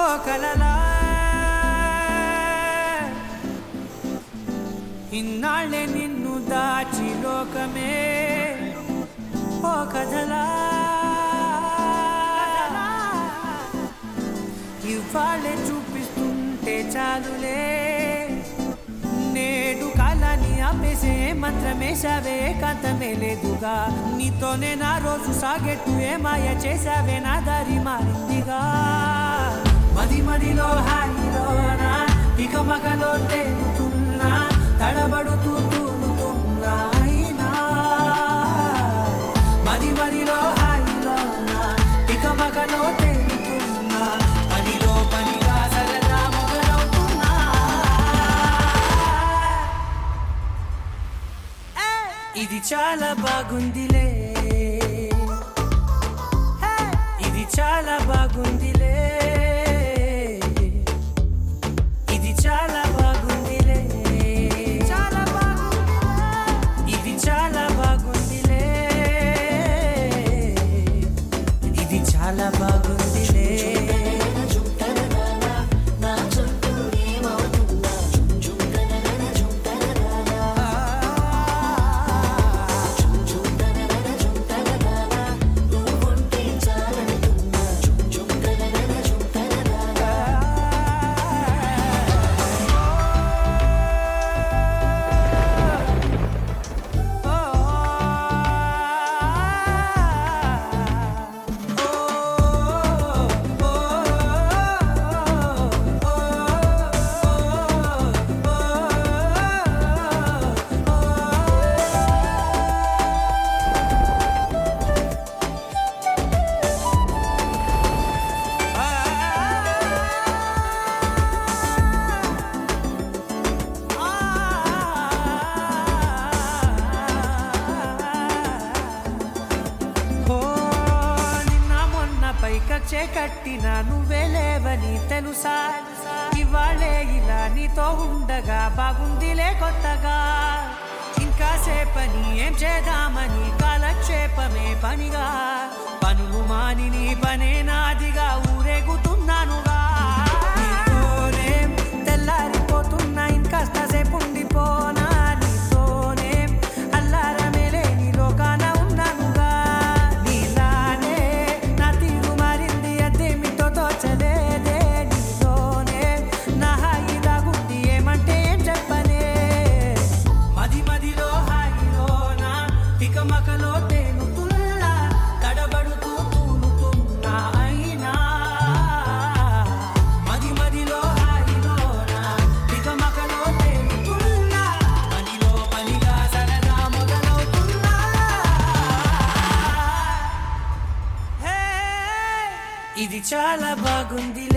ఓ కలలా ఇన్నాళ్ళే నిన్ను దాచి లోకమే ఓ కథలా ఇవాళ్ళే చూపిస్తుంటే చాలులే నేడు కాలాన్ని ఆపేసే మంత్రమేశావే కాంతమే లేదుగా నీతోనే నా రోజు సాగెట్టు ఏ మాయ చేశావే నా దారి మారిందిగా మది మదిలో హాయిలోనా ఇక మగలో తేలుతున్నా తడబడుతూ తూలుతున్నా అయినా మది మదిలో హాయిలోనా ఇక మగలో తేలుతున్నా పనిలో పనిగా సరదా మొదలవుతున్నా ఇది చాలా బాగుందిలే ఇది చాలా బాగుందిలే ఇది చాలా బాగుందిలే చాలా బాగుందిలే ఇది చాలా బాగుందిలే ఇది చాలా బాగుందిలే పైకచ్చే కట్టినా నువ్వే లేవని తెలుసా ఇవాళే ఇలా నీతో ఉండగా బాగుందిలే కొత్తగా ఇంకా సేపని ఏం చేద్దామని కాలక్షేపమే పనిగా పనులు మాని నీ పనే నాదిగా ఊరేగుతున్నానుగా నీతోనే తెల్లారిపోతున్నా ఇంకాస్త సేపు ఉండిపోనా నీతోనే అల్లారమే లేని లోకాన ఉన్నానుగా నీలానే నా తీరు మారింది అదేమిటో తోచలేదే నీతోనే నా హాయి దాగుంది ఏమంటే ఏం చెప్పనే మది మదిలో హాయిలోనా తికమకలో తేలుతున్నా తడబడుతూ తూలుతున్నా అయినా మది మదిలో హాయిలోనా తికమకలో తేలుతున్నా పనిలో పనిగా సరదా మొదలవుతున్నా ఇది చాలా బాగుంది